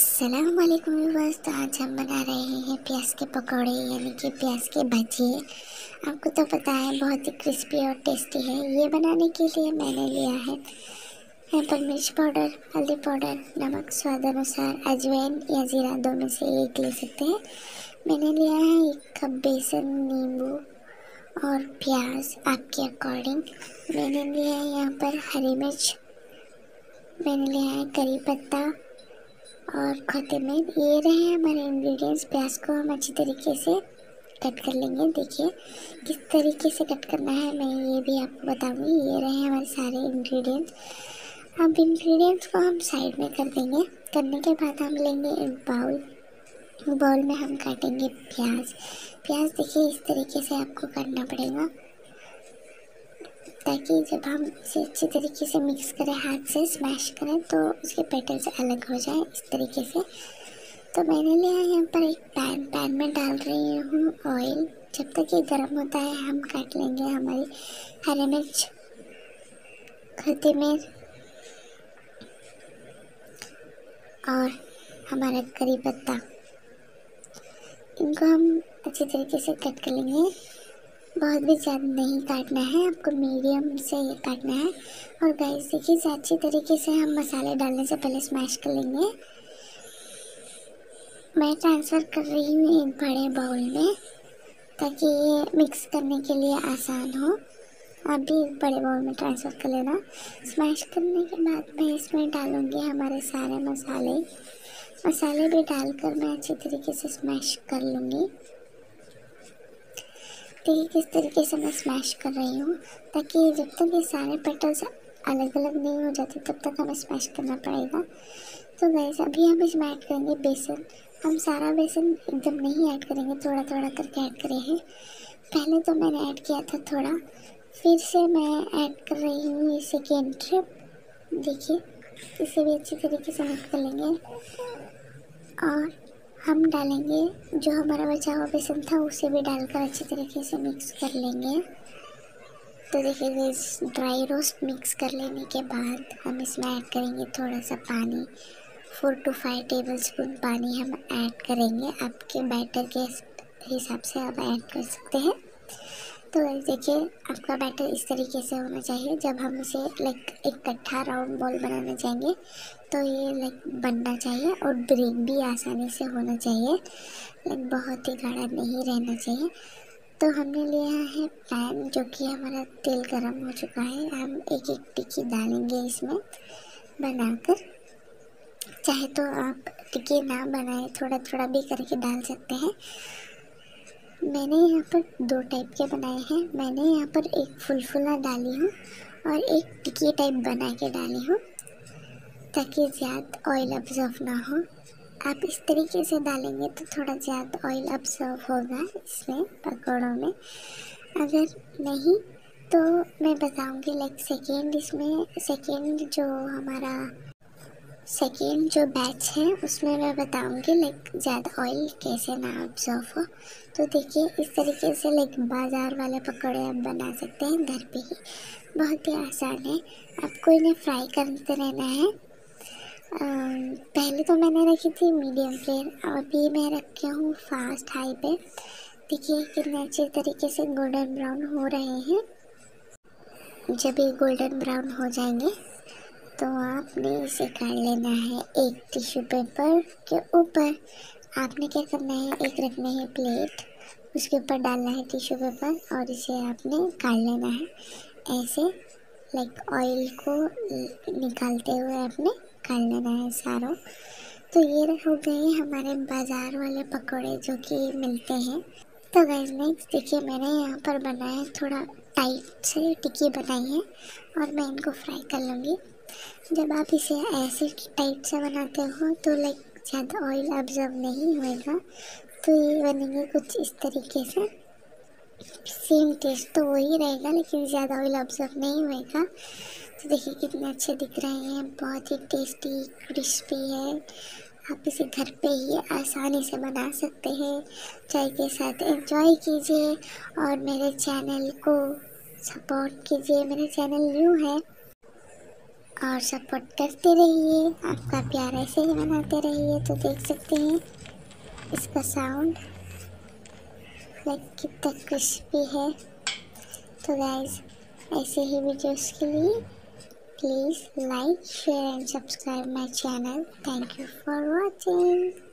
अस्सलाम वालेकुम व्यूअर्स। तो आज हम बना रहे हैं प्याज के पकौड़े यानी कि प्याज के भजिए। आपको तो पता है बहुत ही क्रिस्पी और टेस्टी है। ये बनाने के लिए मैंने लिया है यहाँ पर मिर्च पाउडर, हल्दी पाउडर, नमक स्वाद अनुसार, अजवाइन या जीरा, दो में से एक ले सकते हैं। मैंने लिया है 1 कप बेसन, नींबू और प्याज आपके अकॉर्डिंग। मैंने लिया है यहाँ पर हरी मिर्च, मैंने लिया है करी पत्ता और कोथिमीर। ये रहे हमारे इंग्रेडिएंट्स। प्याज को हम अच्छी तरीके से कट कर लेंगे। देखिए किस तरीके से कट करना है मैं ये भी आपको बताऊंगी। ये रहे हमारे सारे इंग्रेडिएंट्स। अब इंग्रेडिएंट्स को हम साइड में कर देंगे। करने के बाद हम लेंगे एक बाउल में हम काटेंगे प्याज। देखिए इस तरीके से आपको काटना पड़ेगा ताकि जब हम इसे अच्छी तरीके से मिक्स करें, हाथ से स्मैश करें तो उसके पेटल्स अलग हो जाए इस तरीके से। तो मैंने लिया यहाँ पर एक पैन में डाल रही हूँ ऑयल। जब तक ये गर्म होता है हम काट लेंगे हमारी हरी मिर्च, कोथिमीर और हमारा करी पत्ता। इनको हम अच्छी तरीके से कट कर लेंगे। बहुत भी ज़्यादा नहीं काटना है, आपको मीडियम से ये काटना है। और गाइस देखिए अच्छी तरीके से हम मसाले डालने से पहले स्मैश कर लेंगे। मैं ट्रांसफ़र कर रही हूँ एक बड़े बाउल में ताकि ये मिक्स करने के लिए आसान हो। आप भी एक बड़े बाउल में ट्रांसफ़र कर लेना। स्मैश करने के बाद मैं इसमें डालूँगी हमारे सारे मसाले भी डालकर मैं अच्छी तरीके से स्मैश कर लूँगी। देखिए किस तरीके से मैं स्मैश कर रही हूँ ताकि जब तक ये सारे पेटल्स अलग अलग नहीं हो जाते तब तक हमें स्मैश करना पड़ेगा। तो गाइस अभी हम इसमें ऐड करेंगे बेसन। हम सारा बेसन एकदम नहीं ऐड करेंगे, थोड़ा थोड़ा करके ऐड करें हैं। पहले तो मैंने ऐड किया था थोड़ा, फिर से मैं ऐड कर रही हूँ ये सेकेंड ट्रिप। देखिए इसे भी अच्छी तरीके से मिक्स कर लेंगे और हम डालेंगे जो हमारा बचा हुआ बेसन था उसे भी डालकर अच्छी तरीके से मिक्स कर लेंगे। तो देखिए इस ड्राई रोस्ट मिक्स कर लेने के बाद हम इसमें ऐड करेंगे थोड़ा सा पानी। 4 to 5 टेबल स्पून पानी हम ऐड करेंगे। आपके बैटर के हिसाब से आप ऐड कर सकते हैं। तो देखिए आपका बैटर इस तरीके से होना चाहिए। जब हम इसे एक कट्ठा राउंड बॉल बनाना चाहेंगे तो ये बनना चाहिए और ब्रेक भी आसानी से होना चाहिए। बहुत ही गाढ़ा नहीं रहना चाहिए। तो हमने लिया है पैन जो कि हमारा तेल गरम हो चुका है। हम एक एक टिक्की डालेंगे इसमें बनाकर। चाहे तो आप टिक्की ना बनाए, थोड़ा थोड़ा भी करके डाल सकते हैं। मैंने यहाँ पर 2 टाइप के बनाए हैं। मैंने यहाँ पर एक फुलफुला डाली हूँ और एक टिक्की टाइप बना के डाली हूँ ताकि ज़्यादा ऑयल अब्जॉर्व ना हो। आप इस तरीके से डालेंगे तो थोड़ा ज़्यादा ऑयल अब्जॉर्व होगा इसमें पकौड़ों में। अगर नहीं तो मैं बताऊँगी सेकेंड जो बैच है उसमें मैं बताऊंगी ज़्यादा ऑयल कैसे ना अब्जॉर्व हो। तो देखिए इस तरीके से बाज़ार वाले पकौड़े आप बना सकते हैं घर पे ही। बहुत ही आसान है। आपको इन्हें फ्राई करते रहना है। पहले तो मैंने रखी थी मीडियम फ्लेम, अभी मैं रखी हूँ फास्ट हाई पे। देखिए कितने अच्छे तरीके से गोल्डन ब्राउन हो रहे हैं। जब ये गोल्डन ब्राउन हो जाएंगे तो आपने इसे काट लेना है एक टिश्यू पेपर के ऊपर। आपने क्या करना है, एक रखना है प्लेट, उसके ऊपर डालना है टिश्यू पेपर और इसे आपने काट लेना है ऐसे ऑयल को निकालते हुए आपने काट लेना है सारों। तो ये हो गए हमारे बाज़ार वाले पकौड़े जो कि मिलते हैं। तो गाइस नेक्स्ट देखिए मैंने यहाँ पर बनाया थोड़ा टाइट से टिक्की बनाई है और मैं इनको फ्राई कर लूँगी। जब आप इसे ऐसे टाइप से बनाते हो तो ज़्यादा ऑयल अब्जॉर्व नहीं होएगा। तो ये बनेंगे कुछ इस तरीके से। सेम टेस्ट तो वही रहेगा लेकिन ज़्यादा ऑयल अब्जॉर्व नहीं होएगा। तो देखिए कितने अच्छे दिख रहे हैं, बहुत ही टेस्टी क्रिस्पी है। आप इसे घर पे ही आसानी से बना सकते हैं। चाय के साथ एंजॉय कीजिए और मेरे चैनल को सपोर्ट कीजिए। मेरा चैनल न्यू है और सपोर्ट करते रहिए, आपका प्यार ऐसे ही बनाते रहिए। तो देख सकते हैं इसका साउंड लाइक कितना क्रिस्पी है। तो गाइस ऐसे ही वीडियोस के लिए please like share and subscribe my channel. Thank you for watching.